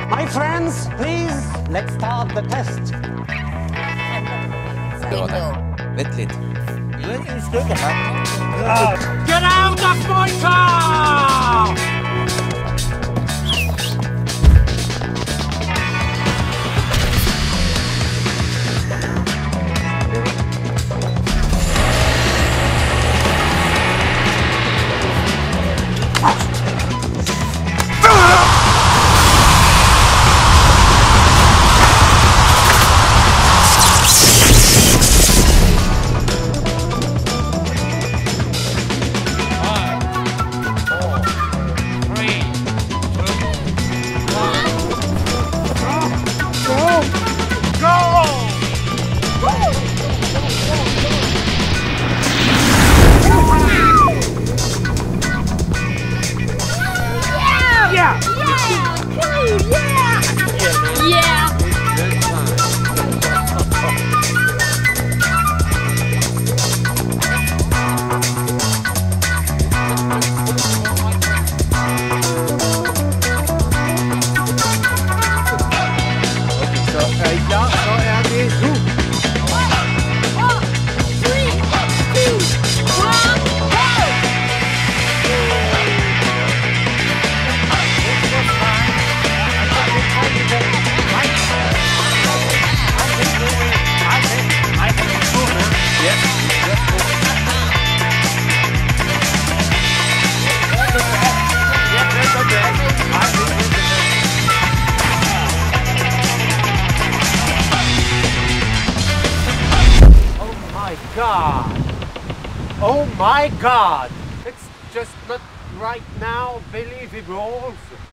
My friends, please, let's start the test. Vent lidt. Get out of my car! Oh my God! It's just not right now believable.